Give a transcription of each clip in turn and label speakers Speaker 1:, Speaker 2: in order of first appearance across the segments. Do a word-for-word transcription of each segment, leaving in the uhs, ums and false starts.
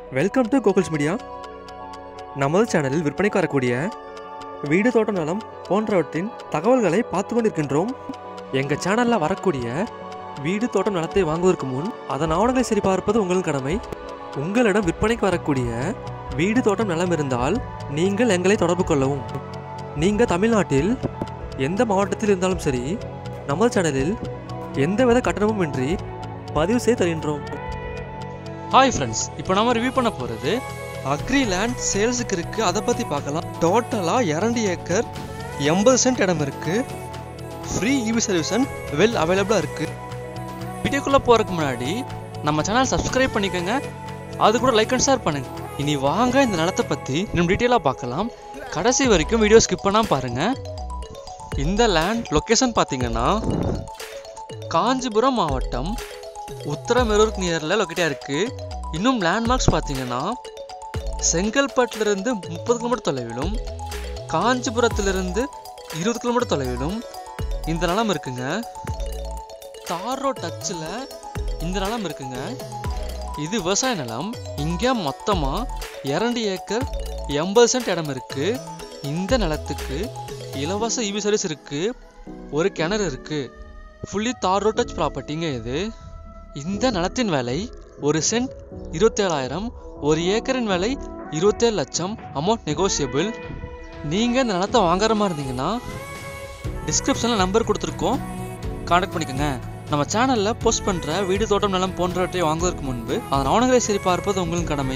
Speaker 1: Welcome to கோகுல்ஸ் media. நமது சேனலில் விற்பனைக்கு வரக்கூடிய வீடு தோட்டம் நலம் போன்றவற்றின் தகவல்களை பார்த்து கொண்டிருக்கின்றோம். எங்கள் சேனலில் வரக்கூடிய வீடு தோட்டம் நலத்தை வாங்குவதற்கு முன் அதன் ஆவணங்களை சரிபார்ப்பது உங்கள் கடமை. உங்களிடம் விற்பனைக்கு வரக்கூடிய வீடு தோட்டம் நலம் இருந்தால் நீங்கள் எங்களை தொடர்பு கொள்ளவும். நீங்கள் தமிழ்நாட்டில் எந்த மாவட்டத்தில் இருந்தாலும் சரி, நமது சேனலில் எந்தவித கட்டணமும் இன்றி பதிவு செய்து தருகின்றோம்.
Speaker 2: ஹாய் ஃப்ரெண்ட்ஸ், இப்போ நம்ம ரிவ்யூ பண்ண போகிறது அக்ரி லேண்ட் சேல்ஸுக்கு இருக்குது. அதை பற்றி பார்க்கலாம். டோட்டலாக இரண்டு ஏக்கர் எண்பது சென்ட் இடம் இருக்குது. ஃப்ரீ இபி சர்வீஸ் வெல் அவைலபிளாக இருக்குது. வீடியோக்குள்ளே போகிறதுக்கு முன்னாடி நம்ம சேனல் சப்ஸ்கிரைப் பண்ணிக்கோங்க, அது கூட லைக் அண்ட் ஷேர் பண்ணுங்கள். இனி வாங்க இந்த நிலத்தை பற்றி இன்னும் டீட்டெயிலாக பார்க்கலாம். கடைசி வரைக்கும் வீடியோ ஸ்கிப் பண்ணாமல் பாருங்கள். இந்த லேண்ட் லொக்கேஷன் பார்த்தீங்கன்னா காஞ்சிபுரம் மாவட்டம் உத்தரமேரூருக்கு நியரில் லொக்கேட்டாக இருக்குது. இன்னும் லேண்ட்மார்க்ஸ் பார்த்தீங்கன்னா செங்கல்பட்டிலிருந்து முப்பது கிலோமீட்டர் தொலைவிலும் காஞ்சிபுரத்திலிருந்து இருபது கிலோமீட்டர் தொலைவிலும் இந்த நிலம் இருக்குங்க. தார் ரோட் டச்சில் இந்த நிலம் இருக்குங்க. இது விவசாய நிலம். இங்கே மொத்தமாக இரண்டு ஏக்கர் எண்பது சென்ட் இடம் இருக்குது. இந்த நிலத்துக்கு இலவச இபி சர்வீஸ் இருக்குது. ஒரு கிணறு இருக்குது. ஃபுல்லி தார் ரோட் டச் ப்ராப்பர்ட்டிங்க இது. இந்த நிலத்தின் விலை ஒரு சென்ட் இருபத்தேழாயிரம், ஒரு ஏக்கரின் விலை இருபத்தேழு லட்சம். Amount negotiable. நீங்கள் இந்த நிலத்தை வாங்குற மாதிரி இருந்தீங்கன்னா டிஸ்கிரிப்ஷனில் நம்பர் கொடுத்துருக்கோம், கான்டாக்ட் பண்ணிக்கோங்க. நம்ம சேனலில் போஸ்ட் பண்ணுற வீடு தோட்டம் நிலம் போன்றவற்றை வாங்குவதற்கு முன்பு அதன் ஆவணங்களை சரி பார்ப்பது உங்களின் கடமை.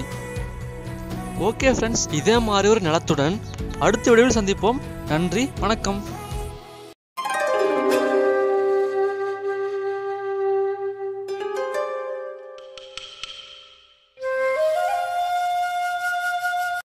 Speaker 2: ஓகே ஃப்ரெண்ட்ஸ், இதே மாதிரி ஒரு நிலத்துடன் அடுத்த வீடியோவில் சந்திப்போம். நன்றி, வணக்கம்.